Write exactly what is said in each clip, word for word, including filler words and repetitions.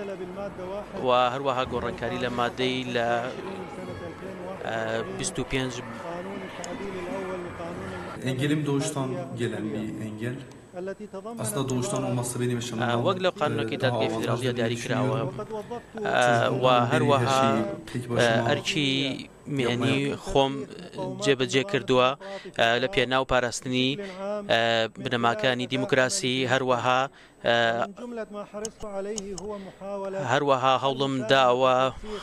و هەروەها گۆڕانکاری لە مادەی لە بیست و پێنج Engelim doğuştan gelen bir engel. Aslında doğuştan olması benim yaşamımdan وەک لەو قانونەکەی دادگای فیدراڵیە دیاری کراوە و هەروەها ئەرکی میێنی خۆم جێبەجێ کردووە لە پێناو پاراستنی بنەماکانی دیموکراسی هەروەها هەروەها هەوڵم داوە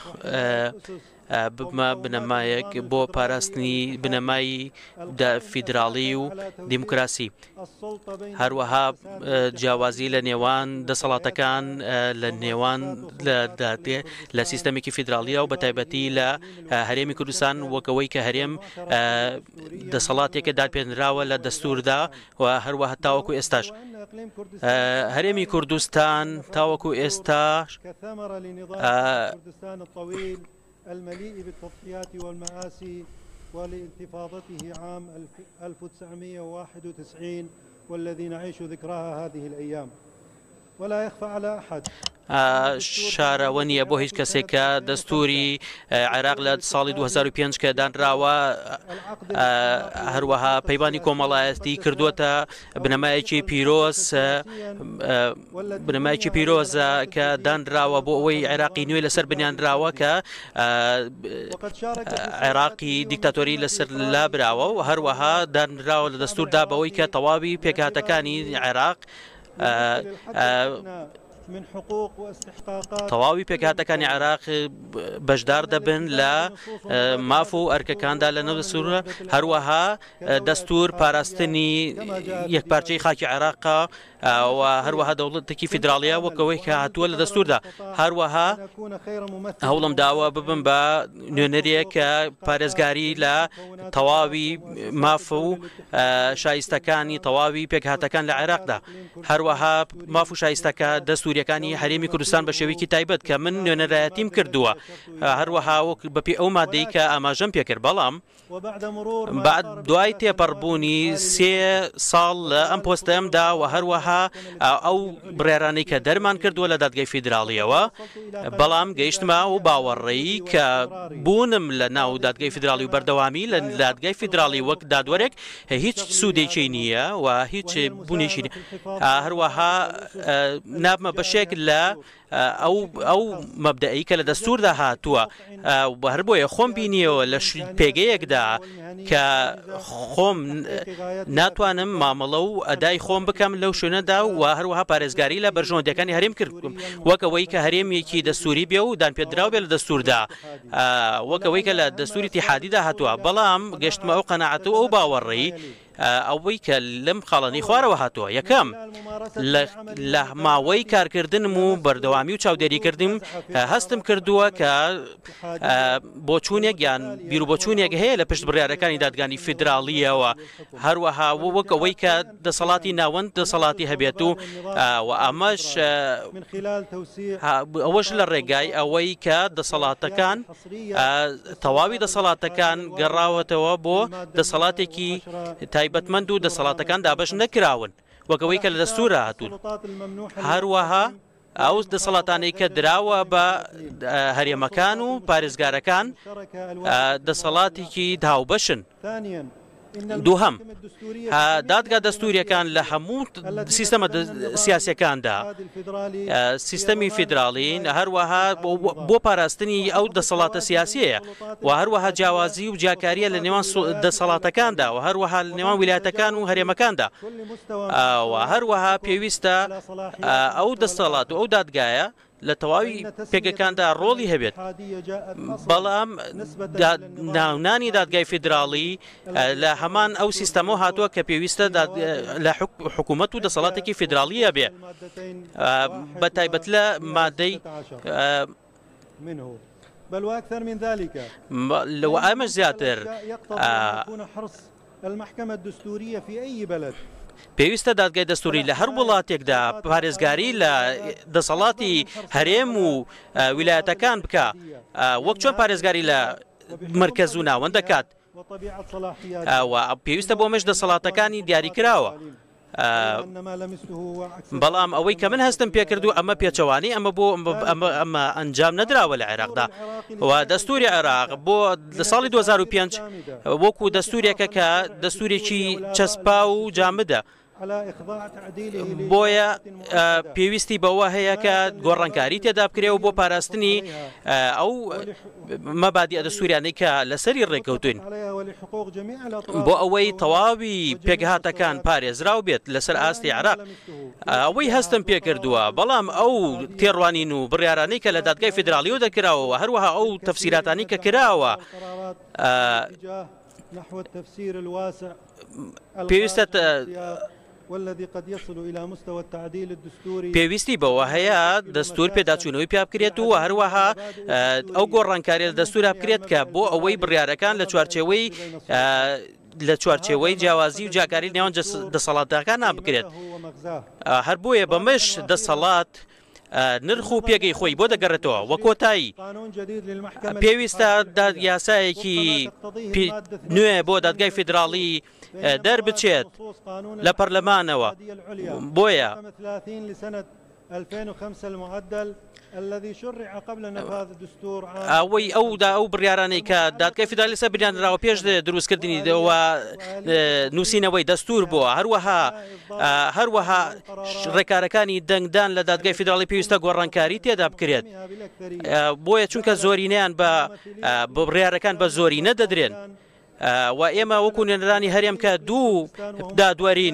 ببمە بنەمایەک بۆ پاراستنی بنەمایی فیدراڵی و دیموکراسی هەروەها جیاوازی لە نێوان دەسەڵاتەکان لە نێوان لە سیستەمێکی فیدراڵیە و بە تایبەتی لە هەرێمی کوردستان وەکەوەی کە هەرێم دەسەڵاتێکە دادپێنراوە لە دەستوردا و هەروەها تاوەکو ئێستاش هەرێمی کوردستان تاوەکو ئێستاش المليء بالتضحيات والمآسي ولانتفاضته عام ألف وتسعمئة وواحد وتسعين والذي نعيش ذكراها هذه الأيام ولا يخفى على أحد شارەوە نییە بۆ هیچ کەسێکە دەستوری عێراق لە ساڵی دو هەزار و پێنج کە دانراوە هەروەها پەیوانی کۆمەڵایەتی کردووەتە بنەمایەکی پیرۆز بنەمایەکی پیرۆزە کە دانراوە بۆ ئەوەی عێراقی نوێ لەسەر بنیانراوە کە عێراقی دیکتاتۆری لەسەر لابراوە و هەروەها دانراوە لە دەستوردا بەوەی کە تەواوی پێکهاتەکانی عێراق تەواوی پێکهاتەکانی عێراق بەشدار دەبن لە ماف و ئەرکەکاندا لە نەو دەستورە هەروەها دەستور پاراستنی یەکپارچەی خاکی عێراقا و هەروەها دەوڵەتێکی فیدراڵیە وەکەوەی کە هاتووە لە دەستوردا هەروەها هەوڵم داوە ببم بە نوێنەرێک کە پارێزگاری لە تەواوی ماف و شایستەکانی تەواوی پێکهاتەکان لە عێراقدا هەروەها ماف و شایستەکە دەستوریەکانی هەرێمی کوردستان بە شێوەیەکی تایبەت کە من نوێنەرایەتیم کردووە هەروەها وەک بەپێ ئەو مادەی کە ئاماژەم پێکرد بەڵام بعد دوای تێپەڕبوونی سێ ساڵ لە ئەم پۆستەمدا و هەروەها ئەو بڕێرانەی کە دەرمان کردووە لە دادگای فیدراڵیەوە بەڵام گەیشتمە و باوەڕێی کە بوونم لە ناو دادگای فیدراڵی و بەردەوامی لە دادگای فیدراڵی وەک دادوەرێک هیچ سوودێکی نییە و هیچ بوونێکی هەروەها نابمە بەشێک لە ئەو ئەو مەبدەئی کە لە دەستوردا هاتووە هەر بۆیە خۆم بینیەوە لە پێگەیەکدا کە خۆم ناتوانم مامەڵە و ئەدای خۆم بکەم لەو شوێنەدا و هەروەها پارێزگاری لە بەرژۆندەکانی هەرێم کردم وەکەوەی کە هەرێمێکی دەستوری بێ و دانپێدراو بێ لە دەستوردا وەکەوەی کە لە دەستوری تیحادیدا هاتووە بەڵام گەشتمە ئەو قەناعەت و ئەو باوەڕێی ئەوەی کە لەم خاڵەنی خوارەوە هاتووە یەکەم لە ماوەی کارکردنم و بەردەوامی و چاودێریکردم هەستم کردووە کە بۆچوونێک یان بیر و بۆچوونێک هەیە لە پشت بڕیارەکانی دادگانی فیدراڵیەوە هەروەها وەک ئەوەی کە دەسەڵاتی ناوەند دەسەڵاتی هەبێت و ئەمەش ئەوەش لە ڕێگای ئەوەی کە دەسەڵاتەکان تەواوی دەسەڵاتەکان گەڕاوەتەوە بۆ دەسەڵاتێکی تایبەتمەند و دەسەڵاتەکان دابش نەکراون وەکەوەی کە لە دەستورە هاتوون هەروەها ئەو دەسەڵاتانەی کە دراوە بە هەرێمەکان و پارێزگارەکان دەسەڵاتێکی داوبەشن دووهەم دادگا دەستوریەکان لە هەموو سیستەمە سیاسیەکاندا سیستەمی فیدراڵین هەروەها بۆ پاراستنی ئەو دەسەڵاتە سیاسیەیە و هەروەها جیاوازی و جیاکاریە لە نێوان دەسەڵاتەکاندا و هەروەها لە نێوان ویلایەتەکان و هەرێمەکاندا و هەروەها پێویستە ئەو دەسەڵات و ئەو دادگایە لە تەواوی پێگەکاندا ڕۆڵی هەبێت بەڵام ناونانی دادگای فیدراڵی لە هەمان ئەو سیستەمە هاتووە کە پێویستە لە حکوومەت و دەسەڵاتێکی فیدراڵیە بێ بە تایبەت لە مادەی بل وأكثر من ذلك لو ئەمەش زیاتر المحكمة الدستورية في أي بلد پێویستە دادگای دەستوری لە هەر وڵاتێکدا پارێزگاری لە دەسەڵاتی هەرێم و ویلایەتەکان بکە وەک چۆن پارێزگاری لە مرکز و ناوەند دەکات پێویستە بۆ مەش دەسەڵاتەکانی دیاری کراوە بەڵام ئەوەی کە من هەستم پێ کردو ئەمە پێچەوانی ئەمە بۆ ئەمە ئەنجام نەدراوە لە عێراقدا و دەستوری عێراق بۆ ساڵی دوو هەزار و پێنج وەکو دەستورێکە کە دەستورێکی چەسپا و جامدە بۆیە پێویستی بەوە هەیە کە گۆڕانکاری تێدا بکرێ و بۆ پاراستنی ئەو مەبادی دەستوریانەی کە لەسەری ڕێکەوتوین بۆ ئەوەی تەواوی پێکهاتەکان پارێزراو بێت لەسەر ئاستی عێراق ئەوەی هەستم پێ کردووە بەڵام ئەو تێڕوانین و بڕیارانەی کە لە دادگای فیدراالیەوە دەکراوە هەروەها ئەو تەفسیراتانی کە کراوە پێویستە پێویستی بەوە هەیە دەستور پێداچوونەوەی پیا بکرێت و هەروەها ئەو گۆڕانکاری لە دەستورا بکرێت کە بۆ ئەوەی بڕیارەکان لە چوارچێوەی لە چوارچێوەی جیاوازی و جاکاری نێوان دەسەڵاتەکان نابکرێت هەر بۆیە بەمەش دەسەڵات نرخ و پێگەی خۆی بۆ دەگەڕێتەوە وە کۆتایی پێویستە یاسایەکی نوێ بۆ دادگای فیدراالی دەربچێت لە پەرلەمانەوە بۆیە ئەوەی ئەودا ئەو بڕیارانەی کە دادگای فیدراالی سەر بریانراوە پێش دروستکردنی دەوە نووسینەوەی دەستور بووە هەروەها هەروەها ڕێکارەکانی دەنگدان لە دادگای فیدراالی پێویستە گۆڕانکاری تێدا بکرێت بۆیە چونکە زۆرینیان بە بڕیارەکان بە زۆری نەدەدرێن و ئێمە وەکو نوێنەرانی هەرێم کە دوو دادوەرین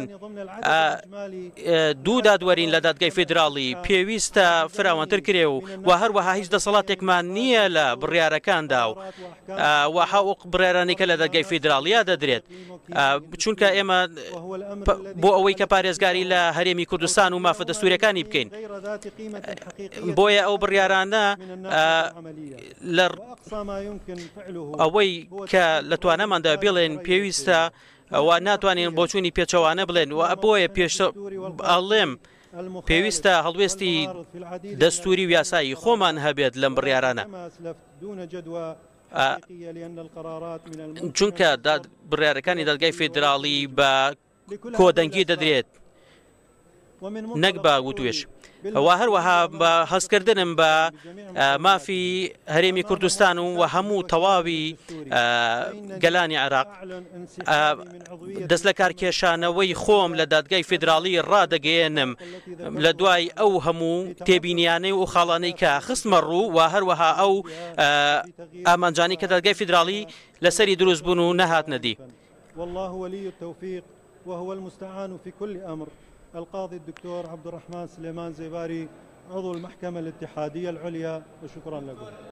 دوو دادوەرین لە دادگای فیدراالی پێویستە فراوانتر کرێ و و هەروەها هیچ دەسەڵاتێکمان نییە لە بڕیارەکاندا و و حەوق بڕیارانی کە لە دادگای فیدراالیا دەدرێت چونکە ئێمە بۆ ئەوەی کە پارێزگاری لە هەرێمی کوردستان و مافە دەستوریەکانی بکەین بۆیە ئەو بڕیارانە لە ئەوەی کە لە توانەماندا بڵێن پێویستە ئەوە ناتوانین بۆچوونی پێچەوانە بڵێن و بۆیە پێشتە ئەڵێم پێویستە هەڵوێستی دەستوری و یاسایی خۆمان هەبێت لەم بڕیارانە چونکە بڕیارەکانی دادگای فیدراالی بە کۆدەنگی دەدرێت نەک بە وتوێش ئەوە هەروەها بە هەستکردنم بە مافی هەرێمی کوردستان و و هەموو تەواوی گەلانی عێراق دەست لە کارکێشانەوەی خۆم لە دادگای فیدراالی ڕادەگەیەنم لە دوای ئەو هەموو تێبینیانەی و خاڵانەی کە خستمە ڕوو و هەروەها ئەو ئامانجانی کە دادگای فیدراالی لەسەری دروست بوون و نەهات نەدی والله ولي التوفيق وهو المستعان في كل أمر. القاضي الدكتور عبد الرحمن سليمان زيباري عضو المحكمة الاتحادية العليا وشكرا لكم.